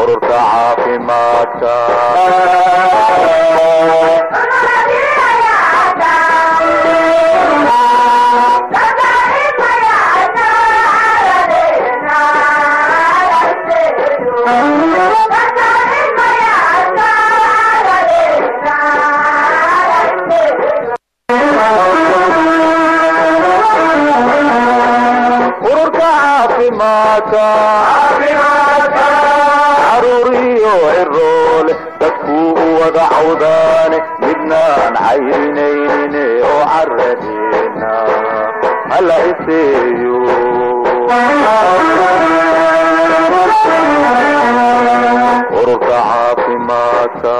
ururka caafimaadka caruuriyo ciroole dadkuu wada cawdaane midnaan cayrinayne oo caradeena hala iseeyo ururka caafimaadka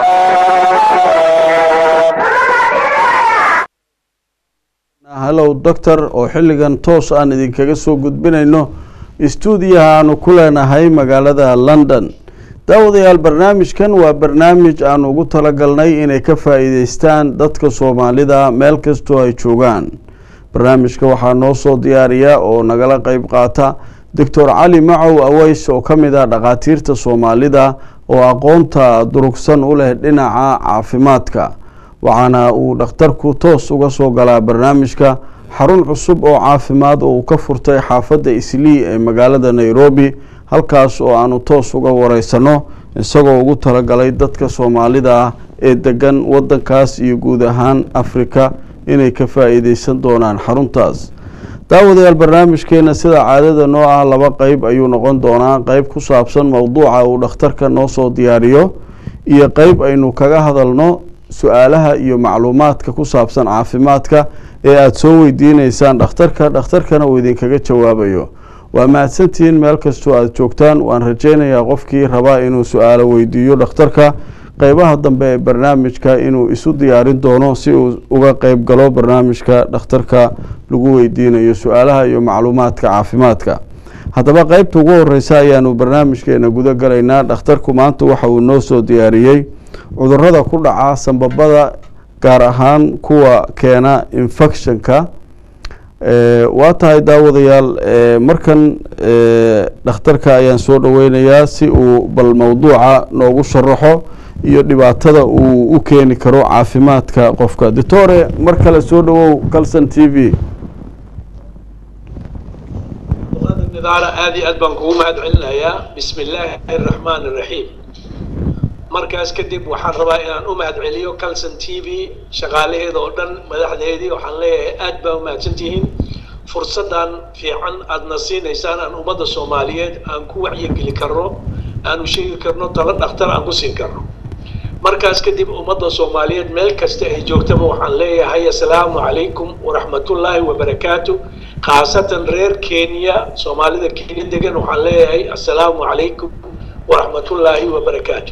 hallow doctor oo xilligan toos aan idinkaga soo gudbinayno istuudiyaha aanu ku leenahay magaalada London. daawadayaal barnaamijkan waa barnaamij aan ugu talagalnay inay ka faa'iideystaan dadka Soomaalida meel kastoo ay joogaan. barnaamijka waxaa noo soo diyaariya oo nagala qayb qaata Dr. Cali Macow Aways oo kamid ah dhaqaatiirta Soomaalida oo aqoonta durugsan u leh dhinaca caafimaadka. waxaana uu dhakhtarku toos uga soo galaa barnaamijka xarun cusub oo caafimaad oo ka furtay xaafadda Islii ee magaalada Nairobi halkaas oo aanu toos uga wareysano isagoo ugu talagalay dadka Soomaalida ee degan wadankaas iyo guud ahaan Afrika inay ka faa'iideysan doonaan xaruntaas. daawadayaal barnaamijkeena sida caadada noo ah laba qayb ayuu noqon doonaa, qayb ku saabsan mowduuca uu dhakhtarka noo soo diyaariyo iyo qayb aynu kaga hadalno su'aalaha iyo macluumaadka ku saabsan caafimaadka ee aad soo weydiineysaan dhakhtarkana uu idinkaga jawaabayo. waa mahadsantihiin meel kastoo aad joogtaan. waan rajaynayaa qofkii rabaa inuu su'aalo weydiiyo dhakhtarka qaybaha dambe ee barnaamijka inuu isu diyaarin doono si uu uga qayb galo barnaamijka dhakhtarka lagu weydiinayo su'aalaha iyo macluumaadka caafimaadka. haddaba qaybta ugu horeysa ayaanu barnaamijkeena guda galaynaa. dhakhtarku maanta waxa uu noo soo diyaariyey cudurrada ku dhaca sanbabada gaar ahaan kuwa keena infectionka. waa tahay daawadayaal markan dhakhtarka ayaan soo dhaweynayaa si uu bal mowduuca noogu sharaxo iyo dhibaatada uu u keeni karo caafimaadka qofka. doctore mar kale soo dhawow Kalson TV. aad iyo aad baan kugu mahadcelinayaa. bismillaahi raxmaani raxiim. markaas kadib waxaan rabaa inaan u mahadceliyo Kalson TV shaqaalaheeda oo dhan, madaxdeedii. waxaan leeyahay aad baa u mahadsantihiin fursadan fiican aadna siinaysaan aan ummadda Soomaaliyeed aan ku wacyigeli karno, aan u sheegi karno talo dhakhtar aan ku siin karno. markaas kadib ummadda Soomaaliyeed meel kasta ay joogtaba waxaan leeyahay assalaamu calaykum waraxmatullaahi wabarakaatuh. khaasatan reer Kenya, Soomaalida Kenya degan, waxaan leeyahay assalaamu calaykum waraxmatullaahi wabarakaatuh.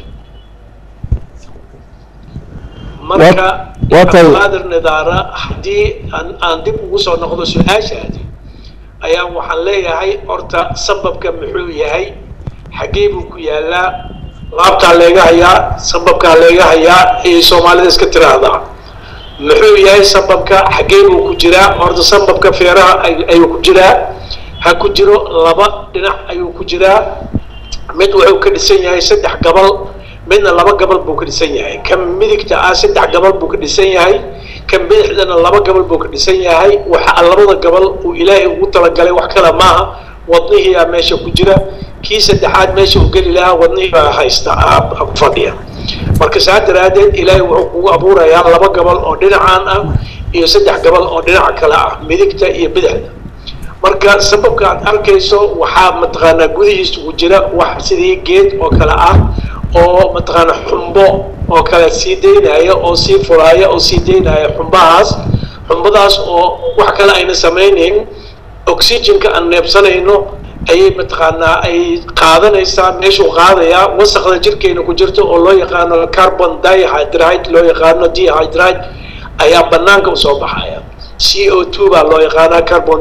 marka qaadir nidaara haddii aan dib ugu soo noqdo su-aashaadi ayaa waxaan leeyahay horta sababka muxuu yahay, xagee buu ku yaalaa, laabtaa leega hayaa, sababkaa leega hayaa ee Soomaalida iska tiraahdaa. muxuu yahay sababka, xagee buu ku jiraa? horta sababka feeraha ayuu ku jiraa, ha ku jiro laba dhinac ayuu ku jiraa. mid wuxuu ka dhisan yahay 3 gabal, midna 2 gabal buu ka dhisan yahay. kan midigta ah 3 gabal buu ka dhisan yahay, kan bidixdana 2 gabal buu ka dhisan yahay. waxa labada gabal uu Ilaahay ugu talagalay wax kala maaha, wadnihii meesha ku jira. kii saddexaad meesha uu geli lahaa wadnihii haysta fadhiya. marka saa daraadeed Ilaahay wuxuu kugu abuurayaa 2 gabal oo dhinacaan ah iyo 3 gabal oo dhinaca kale ah, midigta iyo bidixda. marka sababka aad arkayso waxaa mataqaanaa gudihiisa ugu jira wax sidii geed oo kale ah oo mataqaanaa xumbo oo kala sii deynaya oo sii furaaya oo sii deynaya xumbadaas oo wax kale ayna samaynayn. oxygenka aan neebsanayno ayay mataqaanaa ay qaadanaysaa, meeshuu qaadayaa wasaqda jirkeena ku jirta oo loo yaqaano carbon dioxide loo yaqaano dehydrate ayaa banaanka u soo baxaya. CO2 baa loo yaqaanaa carbon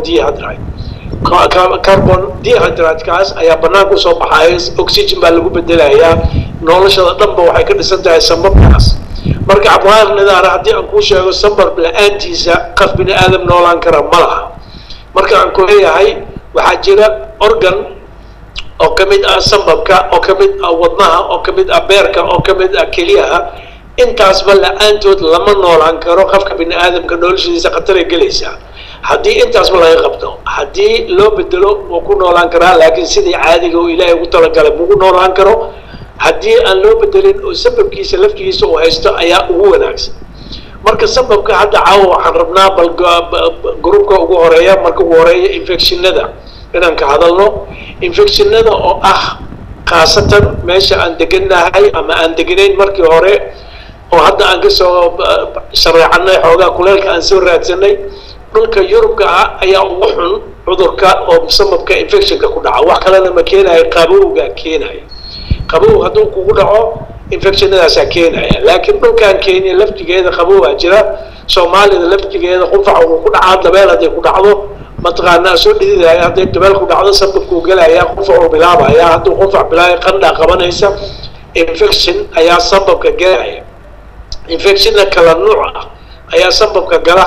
dehydrate kaas ayaa banaanka u soo baxaya. oxygen baa lagu bedelayaa. noloshada dhanba waxay ka dhisan tahay sanbabkaas. marka abwaar nidaara haddii aan kuu sheego sanbab la-aantiisa qof bini aadam noolaan kara ma laha. marka aan ku leeyahay waxaa jira organ oo ka mid ah sambabka oo ka mid ah wadnaha oo ka mid ah beerka oo ka mid ah keliyaha intaasba la-aantood lama noolaan karo qofka bini aadamka noloshiisa khataray gelaysaa haddii intaasba laga qabto haddii loo bedelo wuu ku noolaan karaa laakiin sidii caadiga oo ilaahay ugu talagalay mugu noolaan karo haddii aan loo bedelin oo sababkiisa laftigiisa uu haysto ayaa ugu wanaagsan marka sababka hadda caawa waxaan rabnaa bal gruubka ugu horeeya marka ugu horeeya infectionada inaan ka hadalno infectionada oo ah khaasatan meesha aan degannahay ama aan deganayn markii hore oo hadda aan kasoo shareecanay xoogaa kuleelka aan soo raadsanay dhulka yurubka ah ayaa ugu xun cudurka oo sababka infectionka ku dhaca wax kalena ma keenayo qabowga keenaya qabow hadduu kugu dhaco infectionadaasaa keenaya laakiin dhulkan Kenya laftigeeda qabowaa jira Soomaalida laftigeeda qufac uu ku dhacaa dabeel hadday ku dhacdo mataqaanaa soo dhididaya hadday dabeel ku dhacdo sababku galaya qufac uu bilaabaya hadduu qufac bilaabay qandha qabanaysa infection ayaa sababka galaya infectionna kala nooc ah ayaa sababka gala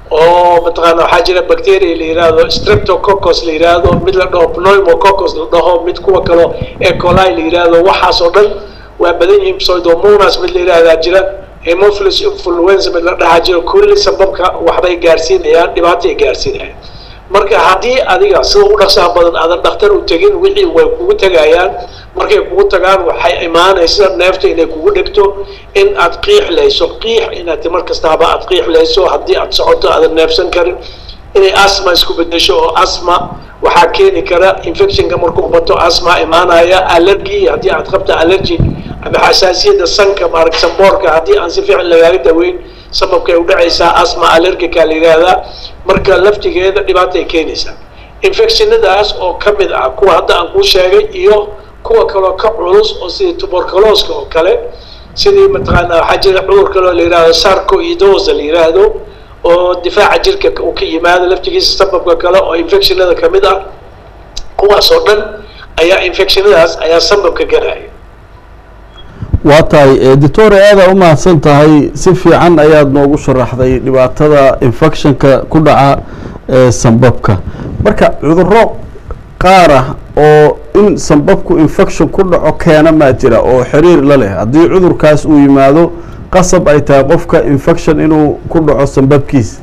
oo mataqaanaa waxaa jira bacteria la yiraahdo streptococcus la yiraahdo mid la dhaho pneumococcus la dhaho mid kuwa kale E. coli la yiraahdo waxaas oo dhan waa badan yihiin pseudomonas mid la yiraahdo jira hemophilus influenza mid la dhaha jira kulli sababka waxbay gaarsiinayaan dhibaato ay gaarsiinayaan marka haddii adiga sida u dhaqsaha badan aadan dhakhtar u tagin wixii way kugu tagayaan markay kugu tagaan waxay imaanaysaa neefta inay kugu dhigto in aad qiixlayso inaad mar kastaaba aad qiixlayso haddii aad socoto aadan neefsan karin inay asma isku bedesho oo asma waxaa keeni kara infectionka markuu bato asma imaanaya allergy haddii aad qabto allergy ama xasaasiyadda sanka maarag samboorka haddii aan si fiican lagaaga daweyn sababkay u dhacaysaa asma allergica la yiraahdaa marka laftigeeda dhibaato ay keenaysaa infectionadaas oo ka mid ah kuwa hadda aan kuu sheegay iyo kuwa kaloo ka culus oo sidii tuberculoska oo kale sidii mataqaanaa waxaa jira cudur kaloo la yiraahdo sarcoidosa la yiraahdo oo difaaca jirka uu ka yimaado laftigiisa sababka kale oo infectionada ka mid ah kuwaas oo dhan ayaa infectionadaas ayaa sababka galaya waa tahay doctor aada u mahadsan tahay si fiican ayaad noogu sharaxday dhibaatada infectionka ku dhaca sanbabka marka cudurro qaar ah oo in sanbabku infection ku dhaco keena ma jira oo xiriir la leh haddii cudurkaas uu yimaado qasab ay tahay qofka infection inuu ku dhaco sanbabkiisa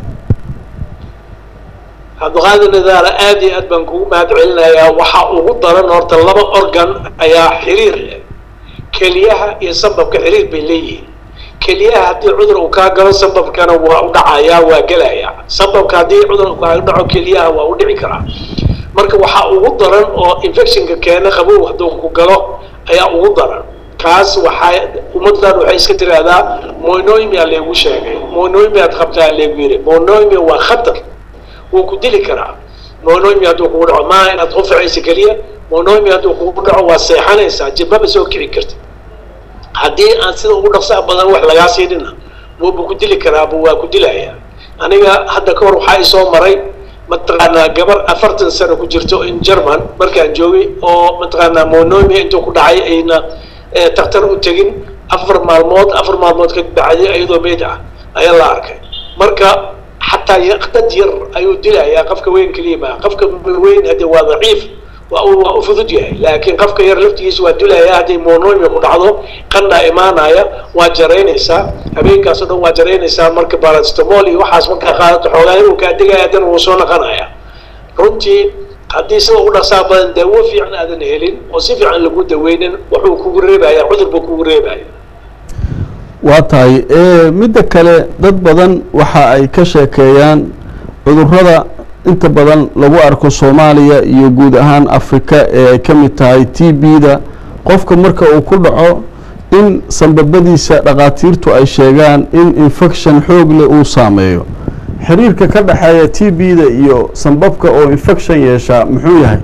Abdulqaadir Nidaara aad iyo aad baan kugu mahadcelinayaa waxa ugu daran horta laba organ ayaa xiriir leh keliyaha iyo sanbabka xiriir bay leeyihiin keliyaha haddii cudur uu kaa galo sanbabkana waa u dhacayaa waa gelayaa sanbabka haddii cudur uu kaa dhaco keliyaha waa u dhici karaa marka waxa ugu daran oo infectionka keena qabow hadduu ku galo ayaa ugu daran kaas waxay ummaddan waxay iska tiraahdaa monoimia lagu sheegay monoimia qabtaa lagu yiri monoimia waa khatar wuu ku dili karaa monoimia hadduu kugu dhaco maa inaad qufacaysa keliya monoimia hadduu kugu dhaco waa seexanaysaa jibaba soo kici karta haddii aan sida ugu dhaqsaha badan wax lagaa siidhina wuuba ku dili karaaba waa ku dilaya aniga hadda ka hor waxaa isoo maray mataqaanaa gabar 40 sano ku jirto in German markaan joogay oo mataqaanaa monoimia intuu ku dhacay ayna takhtar u tagin 4 maalmood ka bacdi ayadoo meed ah ayaa la arkay marka xataa yaqtad yar ayuu dilayaa qofka weyn kaliya qofka weyn hadda waa daciif waa u fudud yahay laakiin qofka yar laftigiisa waa dilayaa hadii monoimia ku dhacdo qandha imaanaya waa jareynaysaa habeenkaas oo dhan waa jareynaysaa marka paracetamol iyo waxaas marka qaadato xoogaa inuu ka digaya haddana wuu soo noqonaya runtii haddii sida ugu dhaqsaha badan daawo fiican aadan helin oo si fiican lagu daweynin wuxuu kugu reebaya cudur buu kugu reebaya waa tahay midda kale dad badan waxa ay ka sheekeeyaan cudurrada inta badan lagu arko Soomaaliya iyo guud ahaan Afrika ee ay ka mid tahay TB-da qofka marka uu ku dhaco in sanbabadiisa dhaqaatiirtu ay sheegaan in infection xoog leh uu saameeyo xiriirka ka dhaxeeya TB-da iyo sanbabka oo infection yeesha muxuu yahay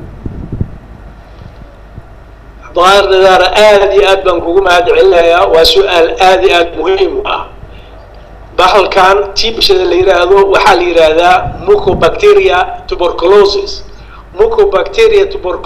ضار نظار آدي أدبن كوجم هاد علها وسؤال آدي أد مهم بحال كان تيب شد اللي يراهدو وحال يراهدا موكوبكتيريا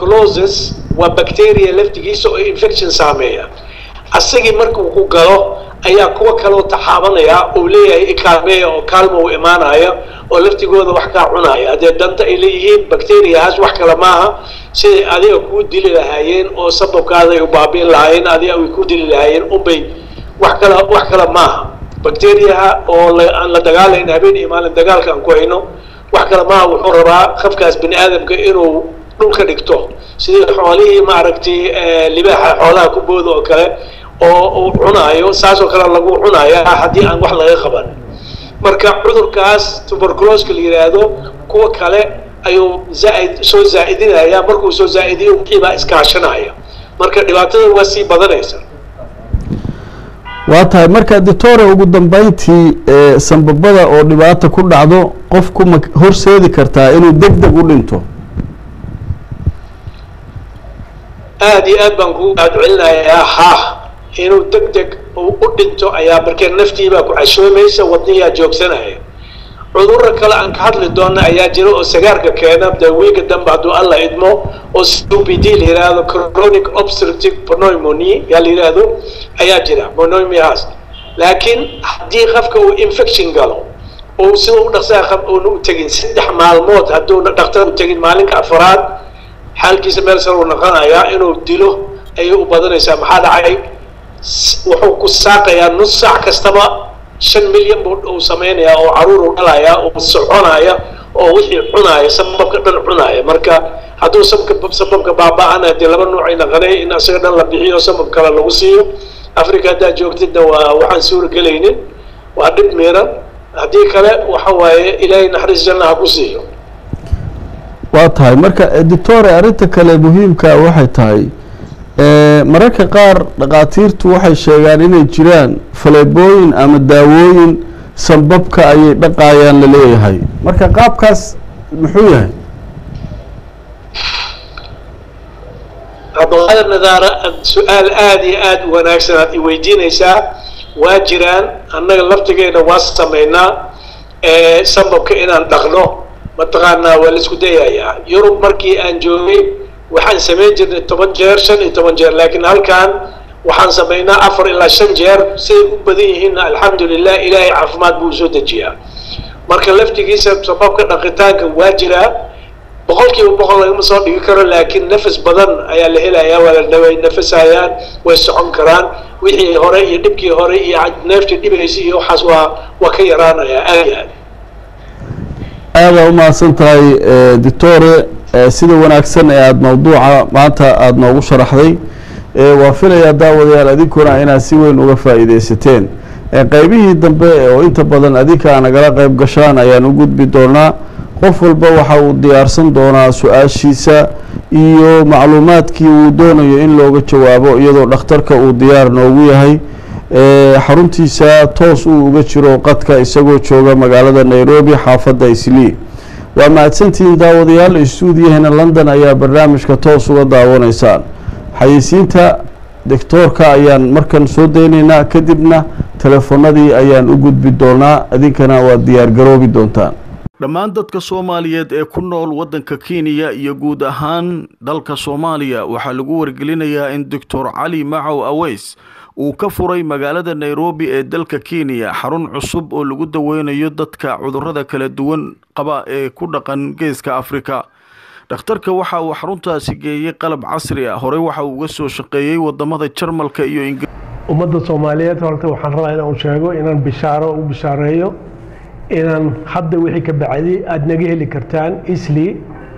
توبركلوزيس وبكتيريا لفتجيسو إنفكشن سامية. السجي مركو كوجلو ayaa kuwa kaloo taxaabanaya oo leeyahay ikaalmeeya oo kaalmo u imaanaya oo laftigooda wax kaa cunaya haddee danta ay leeyihiin bacteriahaas wax kale maaha siday adiga kuu dili lahaayeen oo sababkaada ay u baabi'in lahaayeen adiga ay ku dili lahaayeen unbay wax kale maaha bacteriaha oo aan la dagaalayn habeen iyo maalin dagaalka aan ku hayno wax kale maaha wuxuu rabaa qofkaas bini aadamka inuu dhulka dhigto sidii xoolihii maaragtay libaaxa xoolaha ku booda oo kale oo uu cunaayo saasoo kale lagu cunaya haddii aan wax laga qaban marka cudurkaas tuberculoska la yiraahdo kuwa kale ayuu soo zaa'idinaya markuu soo zaa'idiyo wixii baa iskaashanaya marka dhibaatada waa sii badanaysa waa tahay marka doctor ugu dambeyntii sanbabada oo dhibaato ku dhacdo qofku ma horseedi kartaa inuu degdeg u dhinto aad iyo aad baan kugu celinayaa ha inuu degdeg u dhinto ayaa markee naftiibaa ku cashoomaysa wadniyaa joogsanaya cudurro kale aan ka hadli doona ayaa jira oo sagaarka keena dawiiga dambe hadduu alla idmo oo COPD la yiraahdo chronic obstructive pneumonia yaa la yiraahdo ayaa jira pneumoniahaas laakiin haddii qofka uu infection galo oo sida u dhaqsaa qab oo u tagin 3 maalmood hadduu dhakhtar u tagin maalinka afraad xaalkiisa meel sare u noqonayaa inuu dilo ayay u badanaysaa maxaa dhacay wuxuu ku saaqayaa nus saac kastaba 5 milyan buu sameynaya oo caruur u dhalaya oo soconaya oo wixii cunaya sababka dhan cunaya marka hadduu sababka baaba'ana dee laba nooc ay naqanay in asaga dhan la bixiyo sabab kale lagu siiyo afrika haddaa joogtidna waa waxaan suura gelaynin waa dhib miiran haddii kale waxa waaye ilaahay naxariis janna ha ku siiyo waa tahay marka doctore arrinta kale muhiimka waxay tahay mararka qaar dhaqaatiirtu waxay sheegaan inay jiraan faleebooyin ama daawooyin sanbabka ayay dhaqayaan la leeyahay marka qaabkaas muxuu yahay abdulqaadir nadaara su-aal aad iyo aad u wanaagsan aad i weydiinaysaa waa jiraan annaga laftigeena waa sameynaa sanbabka inaan dhaqno mataqaanaa waa la isku dayayaa yurub markii aan joogay waxaan samayn jirnay 10 jeer 15 jeer laakiin halkan waxaan sameynaa 4 ilaa 5 jeer siday u badan yihiin alxamdulillah ilaahay caafimaad buu soo dejiyaa marka laftigiisa sababka dhaqitaanka waa jiraa boqolkiiba boqol lagama soo dhigi karo laakiin nafas badan ayaa la helayaa waa la dhaway nafasayaan way socon karaan wixii hore iyo dhibkii hore iyo neeftii dhibaysay iyo waxaas waa ka yaraanayaa aad iyo aad aada u mahadsan tahay doctore sida wanaagsan ee aada mawduuca maanta aada noogu sharaxday waa filayaa daawadayaal adinkuna inaad si weyn uga faa'iidaysateen qaybihii dambe oo inta badan adinka nagala qayb gashaan ayaan u gudbi doonaa qof walba waxa uu diyaarsan doonaa su-aashiisa iyo macluumaadkii uu doonayo in looga jawaabo iyadoo dhakhtarka uu diyaar noogu yahay xaruntiisa toos uu uga jiro qadka isagoo jooga magaalada Nairobi xaafadda Islii waa mahadsantihiin daawadayaal istuudiyahena London ayaa barnaamijka toos uga daawanaysaan xayeysiinta doctorka ayaan markan soo daynaynaa kadibna telefoonadii ayaan u gudbi doonaa idinkana waa diyaar garoobi doontaan dhammaan dadka Soomaaliyeed ee ku nool wadanka Kenya iyo guud ahaan dalka Soomaaliya waxa lagu wargelinayaa in Dr. Ali Macow Aweys uu ka furay magaalada Nairobi ee dalka Kenya xarun cusub oo lagu daweynayo dadka cudurrada kala duwan qaba ee ku dhaqan geeska Afrika dhakhtarka waxa uu xaruntaasi geeyay qalab casri ah hore waxa uu uga soo shaqeeyay wadamada Jarmalka iyo ummadda Soomaaliyeed horta waxaan rabaa inaan sheego inaan bishaareeyo inaan hadda wixii ka bacday aad naga heli kartaan Islii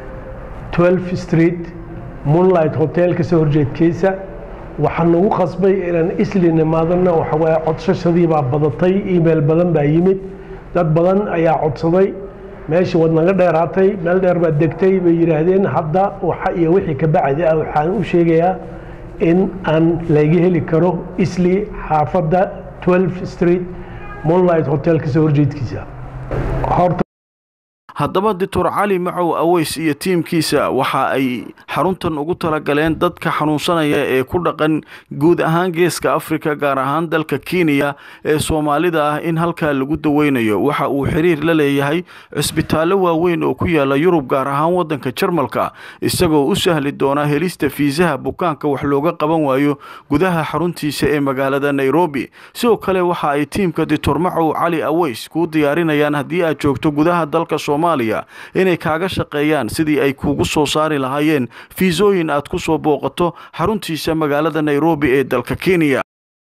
12 Street Moonlight Hotel ka soo horjeedkiisa waxaan ugu qasbay inaan Islii nimaadana waxa way codsashadii baa badatay email badan baa yimid dad badan ayaa codsaday meesha wad naga dheeraatay meel dheer baa degtay bay yiraahdeen hadda waxa iyo wixii ka bacday waxaan u sheegayaa in aan laga heli karo Islii xaafadda 12 Street Moonlight Hotel ka soo horjeedkiisa haddaba doctor cali macow aweys iyo tiimkiisa waxa ay xaruntan ugu talagaleen dadka xanuunsanaya ee ku dhaqan guud ahaan geeska Afrika gaar ahaan dalka Kenya ee Soomaalida ah in halka lagu daweynayo waxa uu xiriir la leeyahay cisbitaallo waaweyn oo ku yaala Yurub gaar ahaan wadanka Jarmalka isagoo u sahli doona helista fiisaha bukaanka wax looga qaban waayo gudaha xaruntiisa ee magaalada Nairobi sidoo kale waxa ay tiimka doctor macow cali aweys ku diyaarinayaan haddii aad joogto gudaha dalka Soomaaliya inay kaaga shaqeeyaan sidii ay kugu soo saari lahaayeen fiisooyin aad ku soo booqato xaruntiisa magaalada Nairobi ee dalka Kenya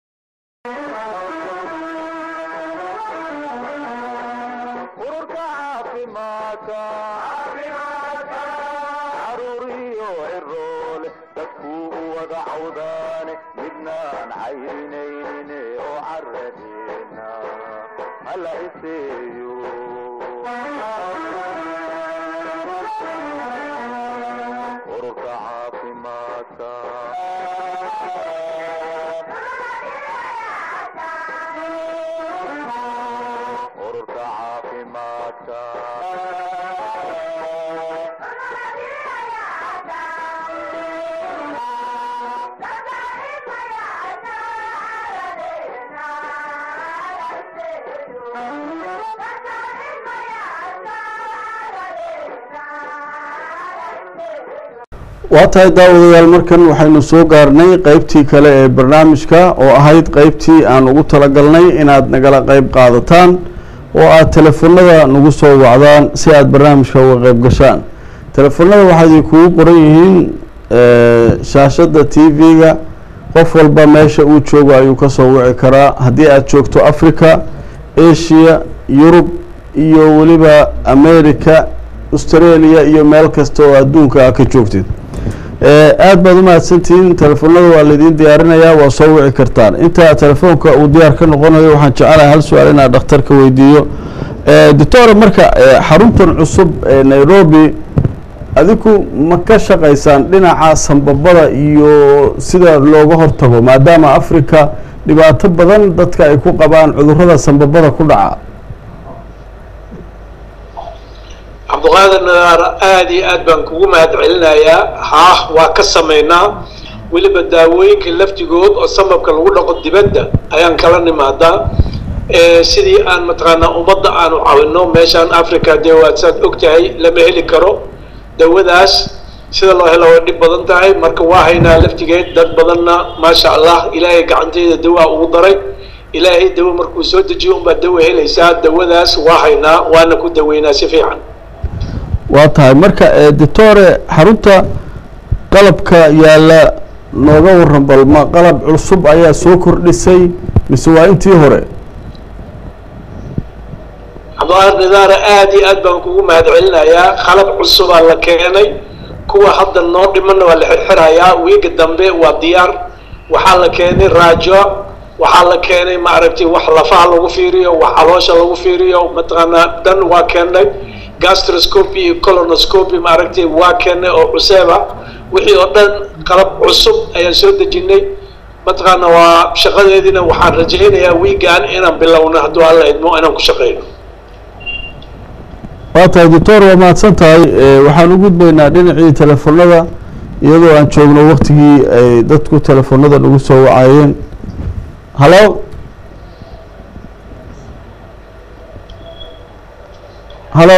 waatahay daawadayaal markan waxaynu soo gaarnay qaybtii kale ee barnaamijka oo ahayd qaybtii aan ugu talagalnay inaad nagala qayb qaadataan oo aad telefoonada nagu soo wacdaan si aad barnaamijka uga qayb gashaan telefoonada waxay kugu qoran yihiin shaashada TV-ga qof walba meesha uu joogo ayuu ka soo wici karaa haddii aad joogto Africa Asia Yurub iyo waliba America Australia iyo meel kasta oo adduunka ka joogtid aad baad u mahadsantihiin telefoonada waa la idin diyaarinayaa waa soo wici kartaan inta telefoonka uu diyaar ka noqonayo waxaan jecelahay hal su'aal inaan dhakhtarka weydiiyo doctor marka xaruntan cusub ee Nairobi adigu ma ka shaqaysaan dhinaca sanbabada iyo sida looga hortago maadaama Afrika dhibaato badan dadka ay ku qabaan cudurrada sanbabada ku dhaca cabduqaadir nadaar aad iyo aad baan kugu mahadcelinayaa waa ka sameynaa weliba daawooyinka laftigood oo sanbabka lagu dhaqo dibadda ayaan kala nimaadaa sidii aan mataqaanaa ummadda aanu caawino meeshaan Afrika dee waad saad ogtahay lama heli karo dawadaas sida loo helo way dhib badan tahay marka waa haynaa laftigeed dad badanna maasha Allah ilaahay gacanteeda dawaa ugu daray ilaahay dawo markuu soo dejiyo unbaa dawo helaysaa dawadaas waa haynaa waana ku daweynaa si fiican waatahay marka doctor xarunta qalabka yaala nooga waran bal ma qalab cusub ayaa soo kordhisay mise waa intii hore cabduqaadir nadaar aad iyo aad baan kugu mahadcelinayaa qalab cusub la keenay kuwa hadda noo dhimanna waa la xirxirayaa wiiga dambe waa diyaar waxaa la keenay raajo waxaa la keenay ma aragtay wax lafaha lagu fiiriyo wax caloosha lagu fiiriyo mataqaanaa dan waa keenay gastroscopy iyo colonoscopy ma aragtay waa keenay oo cuseeba wixii oo dhan qalab cusub ayaan soo dejinay mataqaanaa waa shaqadeedina waxaan rajaynayaa wiigaan inaan bilowno hadduu alla idmo inaan ku shaqeyno waatahay doctor waa mahadsan tahay waxaan u gudbaynaa dhinacii telefoonada iyadoo aan joogno waqtigii ay dadku telefoonada nagu soo wacayeen hallo hallo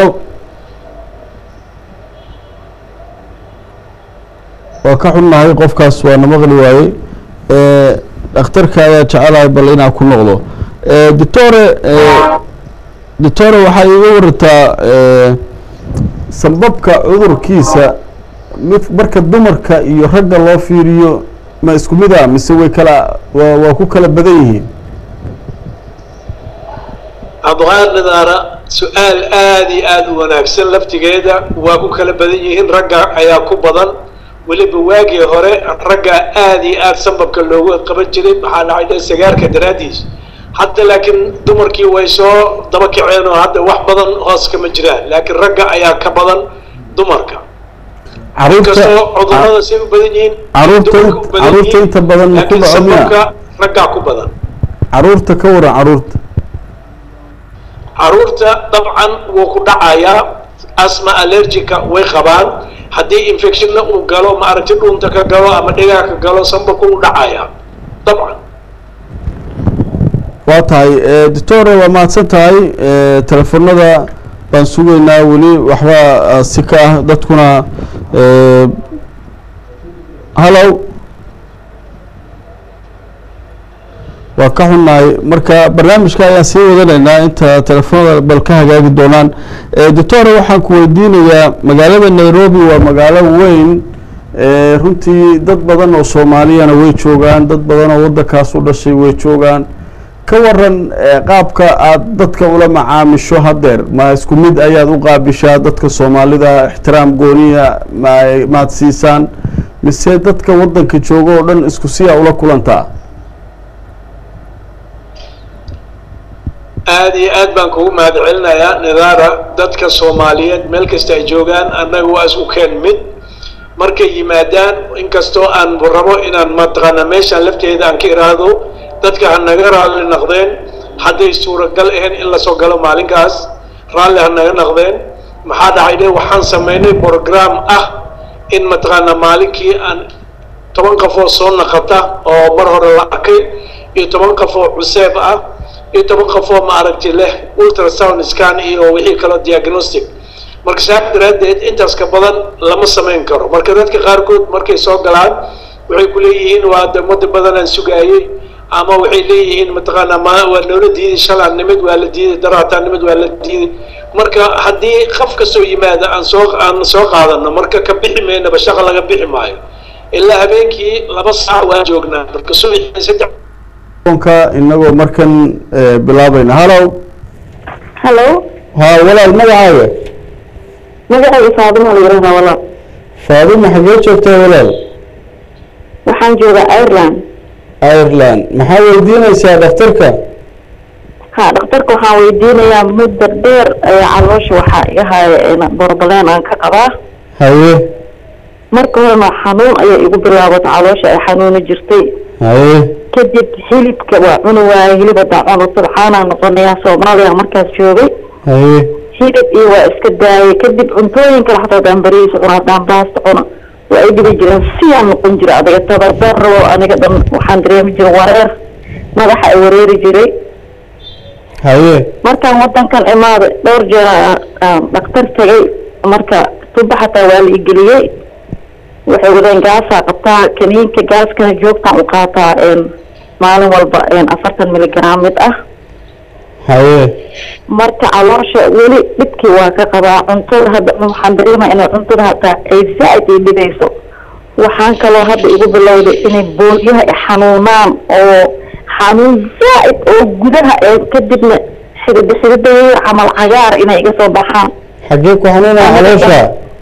waa ka xunnahay qofkaas waa na maqli waaye dhakhtarka ayaa jecelahay bal inaa ku noqdo doctor waxay iga wartaa sanbabka cudurkiisa marka dumarka iyo ragga loo fiiriyo ma isku mid ah mise way kala waa ku kala badan yihiin cabduqaadir nadaara su'aal aad iyo aad u wanaagsan laftigeeda waa ku kala badan yihiin ragga ayaa ku badan weliba waagii hore ragga aad iyo aad sanbabka loogu qaban jiray maxaa dhacay sagaarka daraadiis hadda laakiin dumarkii way soo daba kaceen oo hadda wax badan hoos kama jiraan laakiin ragga ayaa ka badan dumarka cudurrada say u badan yihiin caruurta inta badan ku sanbabka raggaa ku badan caruurta ka waran caruurta caruurta dabcan wuu ku dhacayaa asma allergica way qabaan haddii infectionna uu galo maaragtay dhuunta ka galo ama dhigaa ka galo sanbabka u dhacaya dabcan waa tahay doctor waa mahadsan tahay telefoonada baan sugaynaa weli waxba si ka ah dadkuna hallow waa ka xunnahay marka barnaamijka ayaan sii wadanaynaa inta telefoonada bal ka hagaagi doonaan doctor waxaan ku weydiinayaa magaalada Nairobi waa magaalo weyn runtii dad badan oo Soomaaliyana way joogaan dad badan oo waddankaas u dhashay way joogaan ka waran qaabka aad dadka ula macaamisho hadeer ma isku mid ayaad u qaabishaa dadka Soomaalida ixtiraam gooniya maad siisaan mise dadka waddanka jooga oo dhan isku siya ula kulantaa aad iyo aad baan kugu mahadcelinayaa nidaara dadka Soomaaliyeed meel kasta ay joogaan annagu waa isku keen mid markay yimaadaan inkastoo aan rabo inaan mataqaana meeshaan lafteeda aan ka iraado dadka ha naga raalli noqdeen hadday suuragal ahayn in la soo galo maalinkaas raalli ha naga noqdeen maxaa dhacay waxaan sameynay program ah in mataqaana maalinkii aan 10 qof oo soo noqota oo mar hore la arkay iyo 10 qof oo cuseeb ah iyo 10 qof oo maaragtay leh ultrasound scan iyo wixii kale diagnostic marka saak daraadeed intaas ka badan lama sameyn karo marka dadka qaarkood markay soo galaan waxay ku leeyihiin waa muddo badan aan sugayay ama waxay leeyihiin mataqaana ma waa dawladii shalaan nimid waa la diiday daraataan nimid waa la diiday marka haddii qof ka soo yimaada aan soo qaadano marka ka bixi meena shaqo laga bixi maayo ilaa habeenkii 2 saac waan joognaa marka subaxii 3 ka inagoo markan bilaabayna hallo ha walaal magacaaga Faadimo la yiraahdaa walaal Faadimo xagee joogtaa walaal waxaan joogaa Ireland maxaa weydiinaysaa dhakhtarka dhakhtarka waxaan weydiinayaa muddo dheer caloosha waxa iga haya borbaleen aan ka qabaa haye marka horena xanuun ayaa igu bilaabatay caloosha ay xanuuna jirtay haye kadib hilibka waa cuni waayay hilibada cuno subxaana noqonayaa Soomaaliya markaas joogay haye hilib iyo waa iska daayay kadib cuntooyinka xataa daan bariis cunadaan baasta cuno waa ay dhibi jireen si aan noqon jiray adiga tabar rabo aniga dhan waxaan dareemi jiray wareer madaxa ay wareeri jiray haye markaan wadankan imaado dhowr jeer dhakhtar tagay marka tuba xataa waa la igeliyay waxay wadeen gaasa qabtaa kaniinka gaaskana joogtaan u qaataa maalin walba 40 miligram mid ah haye marka caloosha weli dhibkii waa ka qabaa cuntada hadda waxaan dareemaa inay cuntada hataa ay zaaid ay dhibayso waxaan kaloo hadda igu bilowday inay boolyaha xanuunaan oo xanuun zaaid oo gudaha kadibna xididda camal cagaar inay iga soo baxaan xagee ku xanuunaa caloosha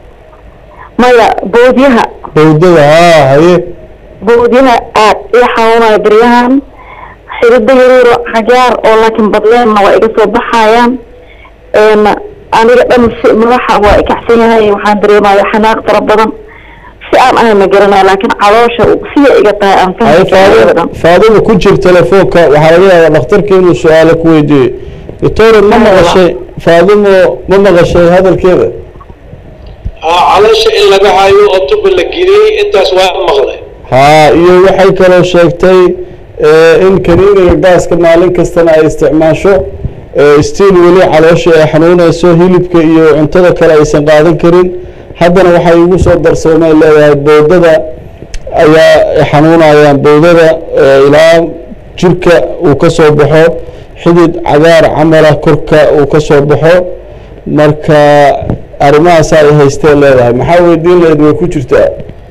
maya boodyaha haye boodyaha aad ii xanuunaya baryahan xididda yaryaro cagaar oo laakiin badleenna waa iga soo baxayaan aniga dhan madaxa waa ikacsan yahay waxaan dareemaya xanaaq fara badan si aan ahay ma garanaya laakiin caloosha siya iga tahay aan fahmay Faadimo ku jir telefoonka waxaa laga yaabaa dhakhtarka inuu su'aalo ku weydiiyo doctor ma maqashay Faadimo ma maqashay hadalkeeda caloosha in laga hayo oo tuba la geliyay intaas waa maqlay iyo waxay kaloo sheegtay in kaniiniga gaaska maalin kastana ay isticmaasho stiil weli caloosha ay xanuunayso hilibka iyo cuntada kale aysan qaadan karin haddana waxay ugu soo darsoomay leedahay boodada ayaa xanuunayaan boodada ilaa jirka uu ka soo baxo xidid cagaar camala korka uu ka soo baxo marka arrimahaas ay haysteen leedahay maxaa weydiin leed way ku jirtaa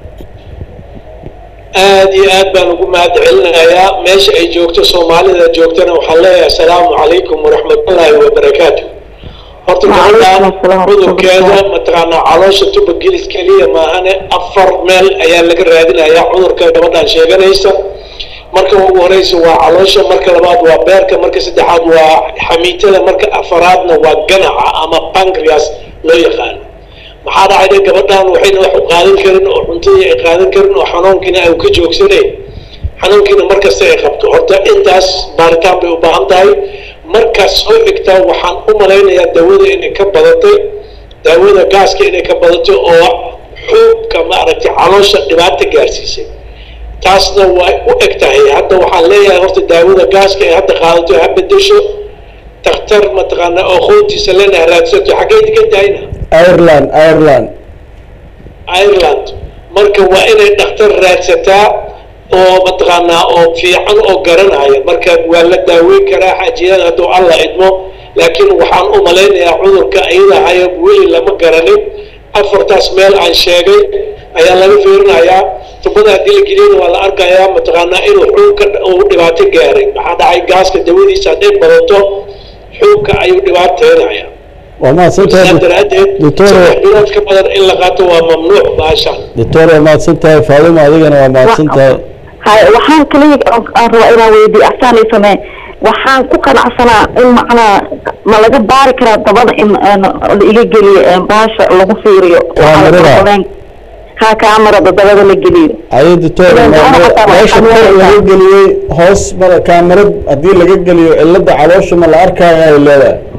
aad iyo aad baan ugu mahadcelinayaa meesha ay joogto Soomaalida joogtana waxaan leeyahay assalaamu calaykum waraxmatullaahi wabarakaatuh horta gabadhaan cudurkeeda mataqaana caloosha tuba gelis kaliya maahane 4 meel ayaa laga raadinayaa cudurka gabadhaan sheeganaysa marka ugu horeysa waa caloosha marka labaad waa beerka marka saddexaad waa xamiitada marka afaraadna waa ganaca ama pancreas loo yaqaan maxaa dhacay gabadhaan waxayna wax u qaadan karin oo cuntada ay qaadan karin oo xanuunkiina ay ka joogsaneen xanuunkiina markasta ay qabto horta intaas baaritaan bay u baahan tahay markaas soo xigtaa waxaan u malaynayaa dawada inay ka badatay daawada gaaska inay ka badato oo xuubka maaragtay caloosha dhibaato gaarsiisay taasna way u eg tahay hadda waxaan leeyahay horta daawada gaaska ay hadda qaadato ha bedesho takhtar mataqaana oo qoontiisa lena raadsato xageed ka dayna Ireland marka waa inay dhakhtar raadsataa oo mataqaana oo fiican oo garanaya marka waa la daaweyn karaa xajiyada hadduu alla idmo laakiin waxaan u malaynayaa cudurka iyada haya weli lama garanin afartaas meel aan sheegay ayaa laga fiirinayaa tubada haddii la geliyana waa la arkayaa mataqaanaa inuu xuubka uu dhibaato gaaray maxaa dhacay gaaska dawadiisa hadday badato xuubka ayuu dhibaateynayaa وما سنتها دكتور كمان إلا قاتوا ممنوع باشان دكتور وما سنتها فاطمة أذينا وما سنتها هاي وحان كليك الرؤية ويدي أحساني سماه وحان كوكا عصنا إن معنا ما لقى بارك راه طبعا إن اللي جلي باشا لغفيريو ها كاميرا بالضبط اللي جلي أي دكتور باش اللي جلي هوس مرة كاميرا أدي اللي جلي اللي ده علوش ما الأركا ولا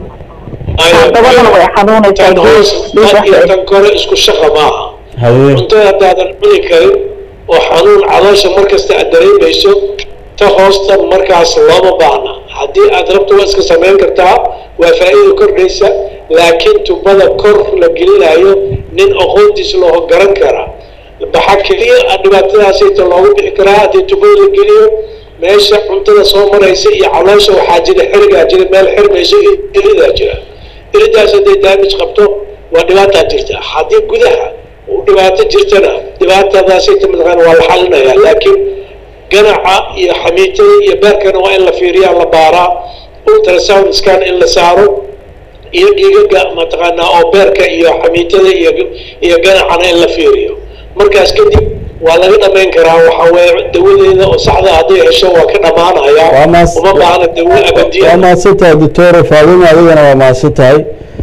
tankore isku shaqa maaha cuntada haddaadan cuni karin oo xanuun caloosha markasta aad dareemayso ta hoosta markaas looma baahna haddii aad rabto waa iska samayn kartaa waa faa'iido kordhaysa laakiin tubada kor la gelinayo nin aqoontiisa loo garan karaa baxa keliya dhibaatadaasayta loogu bixi karaa haddii tubada la geliyo meesha cuntada soo maraysa iyo caloosha waxaa jira xirigaa jira meel xirmayso iridaa jira iridaas hadday daamij qabto waa dhibaataa jirta haddii gudaha uu dhibaato jirtana dhibaatadaasayta mataqaana waa la xalinayaa laakiin ganaca iyo xamiitada iyo beerkana waa in la fiiriyaa la baaraa ultrasound scan in la saaro iyo dhiigaga mataqaanaa oo beerka iyo xamiitada iyo ganacana in la fiiriyo markaas kadib waa laga dhamayn karaa waxa weeye dawadeeda oo saxda hadday hesho waa ka dhamaanaya uma baahna dawo abadiya waa maasantahay doctor Faadima adigana waa maasantahay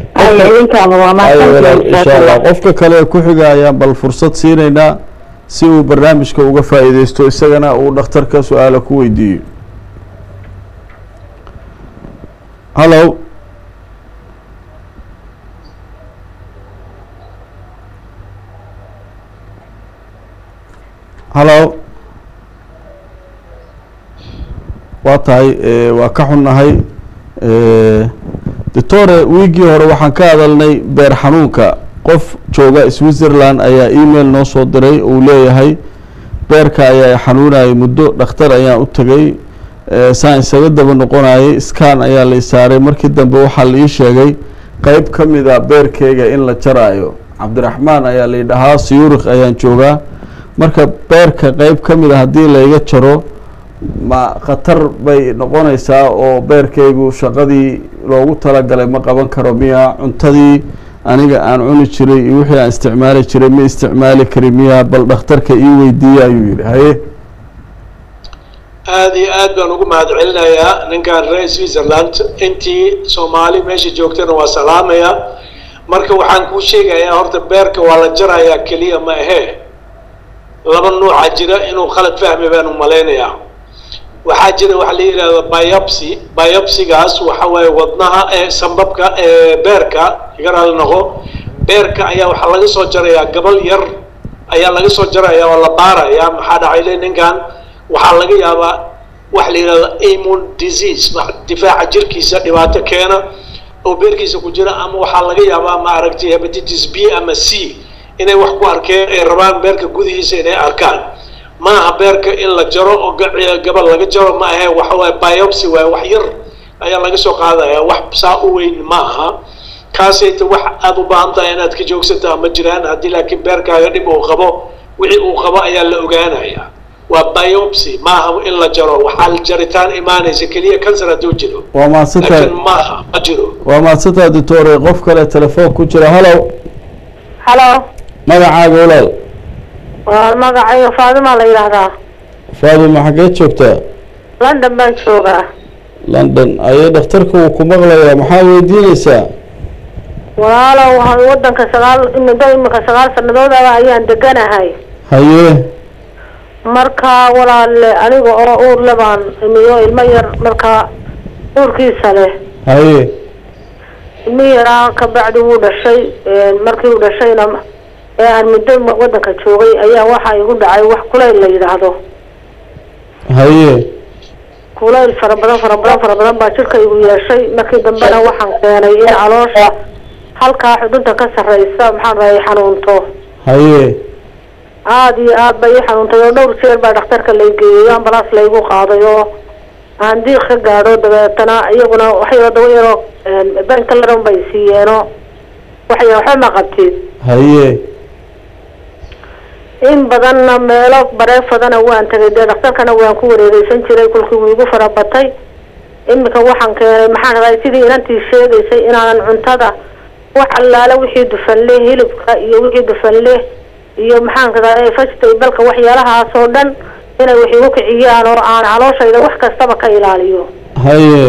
insha Allah qofka kale ku xigaya bal fursad siinayna si uu barnaamijka uga faa'iideysto isagana uu dhakhtarka su'aalo ku weydiiyo hello hello waa tahay waa ka xunnahay doctor wiigii hore waxaan ka hadalnay beer xanuunka qof jooga Switzerland ayaa email noo soo diray uu leeyahay beerka ayaa xanuunay muddo dhakhtar ayaan u tagay saan isaga daba noqonayay scan ayaa la saaray markii dambe waxa la ii sheegay qayb kamid ah beerkeyga in la jaraayo Cabdiraxmaan ayaa la dhahaa Siyuurikh ayaan joogaa marka beerka qayb kamid ah hadii la iga jaro ma khatar bay noqonaysaa oo beerkeygu shaqadii loogu talagalay ma qaban karo miya cuntadii aniga aan cuni jiray iyo wixii aan isticmaali jiray ma isticmaali kari miya bal dhakhtarka ii weydiiyay ayuu yiri haye aad baan ugu mahadcelinayaa ninkan reer Switzerland intii Soomaali meesha joogtana waa salaamaya marka waxaan ku sheegayaa horta beerka waa la jarayaa kaliya ma ahe laba nooc jira inuu khalad fahmi baan u maleynayaa waxaa jira wax la yiraahdo biopsy-gaas waxa way wadnaha sanbabka beerka igaral noqo beerka ayaa waxa laga soo jarayaa gabal yar ayaa laga soo jarayaa oo la baarayaa maxaa dhacay ninkan waxa laga yaabaa wax la yiraahdo immune disease difaaca jirkiisa dhibaato keena oo beerkiisa ku jira ama waxa laga yaabaa ma aragtay hepatitis B ama C inay wax ku arkeen ay rabaan beerka gudihiisa inay arkaan ma aha beerka in la jaro oo gabal laga jaro ma aha waxa way biopsy way wax yar ayaa laga soo qaadayaa wax saa u weyn ma aha kaasayta wax aad u baahan tahay inaad ka joogsato ama jiraan haddii laakiin beerkaaga dhib uu qabo wixii uu qabo ayaa la ogaanayaa waa biopsy ma aha in la jaro waxaa la jaritaan imaanaysa kaliya kansar hadduu jiro waa maasantahay ma aha ma jiro waa maasantahay doctor qof kale telefoon ku jira hello magacaaga walaal waa magacayga Faadima la yiraahdaa Faadima xagee joogtaa London baan joogaa London ayay dhakhtarku ku maqlayaa maxaa weydiinaysaa walaalow waxaan wadanka imika 9 sanadood ayaan deganahay haye marka walaal aniga oo uur labaan imiyo ilmo yar marka uurkiisa leh haye miyara ka bacdi wuu dhashay markii uu dhashayna aan muddo wadanka joogay ayaa waxa igu dhacay wax kulayl la yiraahdo haye kulayl fara badan baa jirka igu yeeshay markii dambena waxaan keenay in caloosha halka xudunta ka sareysa maxaan raayay xanuunto haye aad iyo aad bay xanuuntay oo dhowr jeer baa dhakhtarka la geeyay ambalaas la igu qaaday oo aan diiq ka gaadho dabeetana iyaguna waxay wada yaro banka laran bay siiyeeno waxay waxa ma qabtid haye in badanna meelo bareefadana waan tagay dhakhtarkana waan ku wareegaysan jiray kulkii uu igu farabatay imika waxaan keenay maxaan raayay sidii inantii sheegaysay inaan cuntada wax allaala wixii dufan leh hilibka iyo wixii dufan leh iyo maxaan ka raayay vegetable waxyaalahaas oo dhan inay wixii u kiciyaan oo aan calooshayda wax kastaba ka ilaaliyo haye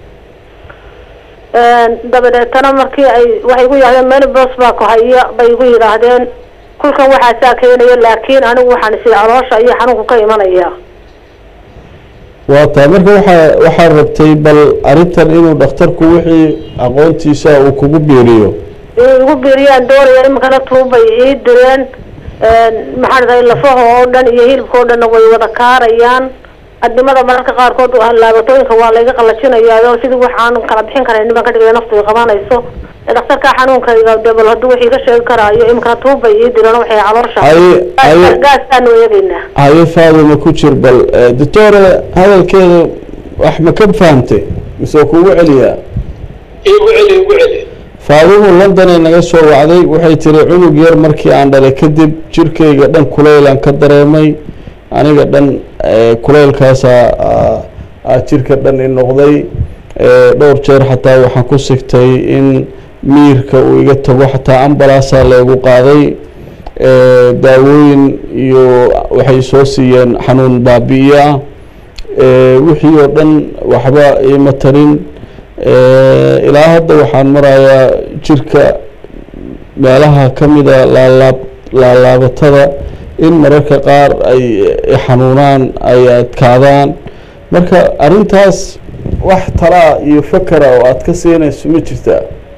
dabadeetana markii ay waxay igu yiraahdeen meel boos baa ku haya bay igu yiraahdeen kulkan waxaa saa keenaya laakiin anigu waxaan isii caloosha iyo xanuunku ka imanaya waa taa marka waxaa rabtay bal arrintan inuu dhakhtarku wixii aqoontiisa uu kugu biiriyo igu biiriyaan doonaya imikana tuubay ii direen maxaan raayay lafaha oo dhan iyo hilibka oo dhan way wada kaarayaan adimada mararka qaarkood laabatooyinka waa laga qalajinayaa oo sidii waxaan kala bixin karay niman ka dhigay naftu qabanayso dhakhtarka xanuunkayga debal haduu wixii ka sheegi karaayo imika tuubay ii direen waxay caloosha gaastaan weeyadina haye faadima ku jir bal doctor hadalkeeda wax ma ka fahamtay mise kugu celiyaa igu celi faadimo London ay naga soo wacday waxay tiri cunug yar markii aan dhalay kadib jirkayga dhan kulaylan ka dareemay aniga dhan kulaylkaas jirka dhan in noqday dhowr jeer xataa waxaan ku sigtay in miirka uu iga tago xataa ambalaasa leegu qaaday daawooyin iyo waxay soo siiyeen xanuun baabi'iya wixii oo dhan waxba ima tarin ilaa hadda waxaan marayaa jirka meelaha ka mida laalaabatada in mararka qaar ay xanuunaan ay adkaadaan marka arrintaas wax talaa iyo fakara oo aad ka siinayso ma jirtaa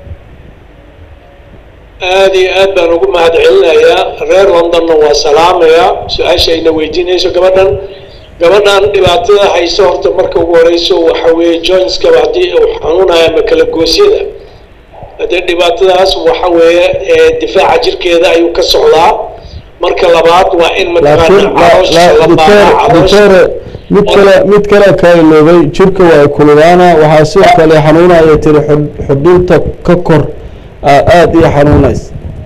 aad iyo aad baan ugu mahadcelinayaa reer Londonna waa salaamayaa su-aashayna weydiinayso gabadhan dhibaatada hayso horta marka ugu horeyso waxa weeye jointska hadii uu xanuunayo ama kala goosyada hadii dhibaatadaas waxa weeye difaaca jirkeeda ayuu ka socdaa marka labaad waa in mid kale ka iloobay jirka waa kululaana waxaa sidoo kale xanuunaya tiri xudunta ka kor aad iyo xanuunays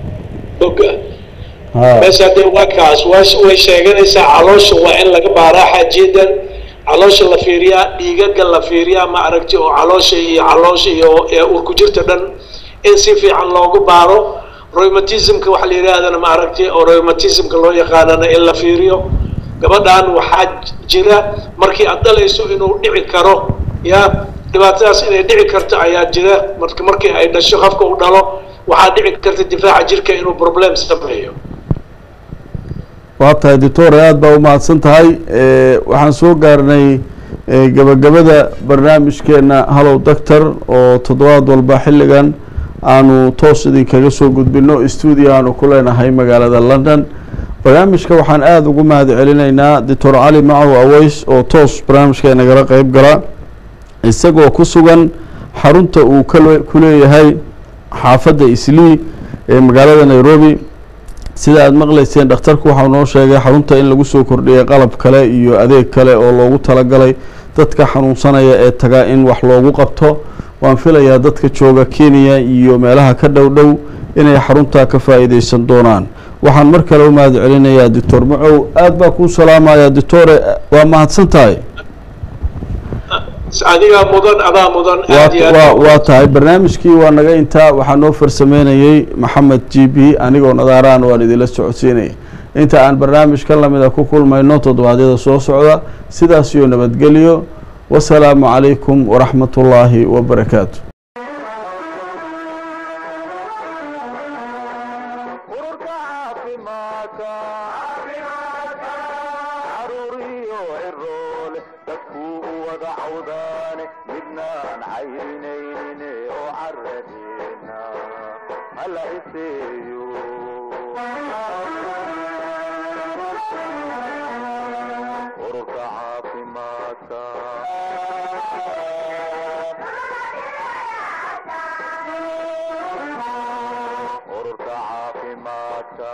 بس هذا وكاس وشيء علوش وإن لك براحة جدا علوش اللافيريا يجعل اللافيريا ما عرفتي أو علوش وكجرت دن إنسي عن لوجو بارو روماتيزم كوحلي هذا أنا ما عرفتي أو روماتيزم كلو يقالنا إلا فيريو قبل أن وحاج جرا مركي أدل يسوع إنه دعكره يا دبعتاس إنه دعكرت عياد جرا مركي هيدا الشخف كودالو وحاد دعكرت الدفاع جرك إنه بروبلم سبعيه waatahay doctor aad baa u mahadsan tahay waxaan soo gaarnay gabagabada barnaamijkeena Hello Doctor oo toddobaad walba xilligan aanu toos idinkaga soo gudbino studio aanu ku leenahay magaalada London barnaamijka waxaan aad ugu mahadcelinaynaa Dr. Ali Macaw Aways oo toos barnaamijkeena nagala qayb gala isagoo ku sugan xarunta uu ku leeyahay xaafadda Islii ee magaalada Nairobi sida aad maqlayseen dhakhtarku waxa uu noo sheegay xarunta in lagu soo kordhiyay qalab kale iyo adeeg kale oo loogu talagalay dadka xanuunsanaya ee taga in wax loogu qabto waan filayaa dadka jooga Kenya iyo meelaha ka dhow inay xarunta ka faa'iideysan doonaan waxaan mar kale u mahadcelinayaa Dr. Macaw aad baa ku salaamaya Dr. waa mahadsantahay adiga mudan waa tahay barnaamijkii waa naga intaa waxaa noo farsameynayay Maxamed GB anigoo nadaaraan waan idin la socodsiinay inta aan barnaamijka lamida ku kulmayno toddobaadyada soo socda sidaas iyo nabadgelyo wassalaamu calaykum waraxmatullaahi wabarakaatu midnaan caynayne oo carradeen hala iseeyo ururka caafimaadka ururka caafimaadka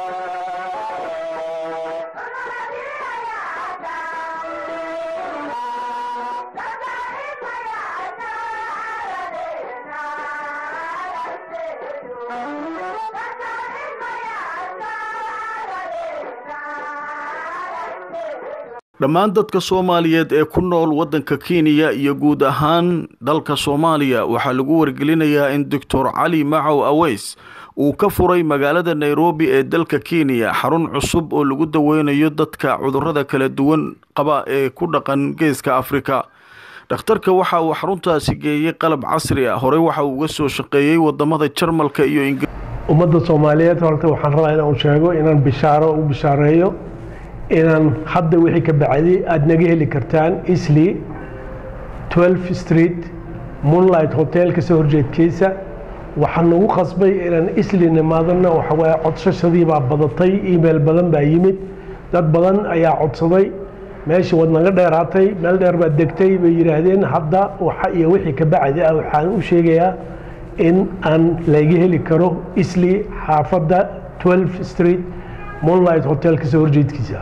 dhammaan dadka Soomaaliyeed ee ku nool wadanka Kenya iyo guud ahaan dalka Soomaaliya waxaa lagu wargelinayaa in Dr. Cali Macow Aweys uu ka furay magaalada Nairobi ee dalka Kenya xarun cusub oo lagu daweynayo dadka cudurrada kala duwan qaba ee ku dhaqan geeska Afrika. dhakhtarka waxa uu xaruntaasi geeyay qalab casri ah hore waxa uu uga soo shaqeeyay wadamada Jarmalka iyo Ingiriiska. ummadda Soomaaliyeed horta waxaan rabaa inaan sheego inaan bishaareeyo inaan hadda wixii ka bacdi aad naga heli kartaan Eastleigh 12 Street Moonlight Hotel ka soo horjeedkiisa waxaan ugu qasbay inaan Eastleigh nimaadana waxa way codsashadii baa badatay email badan baa yimid dad badan ayaa codsaday meeshii wad naga dheeraatay meel dheer baa degtay bay yiraahdeen hadda waxa iyo wixii ka bacdi waxaan u sheegayaa in aan laga heli karo Eastleigh xaafadda 12 Street Moonlight Hotel ka soo horjeedkiisa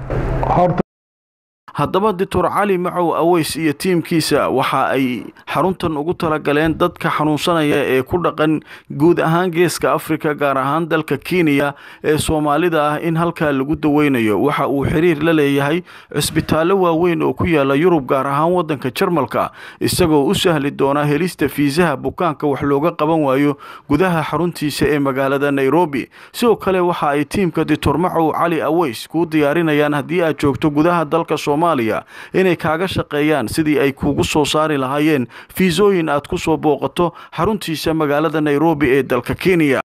haddaba Dr. Cali Macow Aweys iyo tiimkiisa waxa ay xaruntan ugu talagaleen dadka xanuunsanaya ee ku dhaqan guud ahaan geeska Afrika gaar ahaan dalka Kenya ee Soomaalida ah in halka lagu daweynayo waxa uu xiriir la leeyahay isbitaallo waaweyn oo ku yaala Yurub gaar ahaan wadanka Jarmalka isagoo u sahli doona helista fiisaha bukaanka wax looga qaban waayo gudaha xaruntiisa ee magaalada Nairobi sidoo kale waxa ay tiimka Dr. Macow Cali Aweys ku diyaarinayaan haddii aad joogto gudaha dalka Soomaaliya inay kaaga shaqeeyaan sidii ay kugu soo saari lahaayeen fiisooyin aad ku soo booqato xaruntiisa magaalada Nairobi ee dalka Kenya.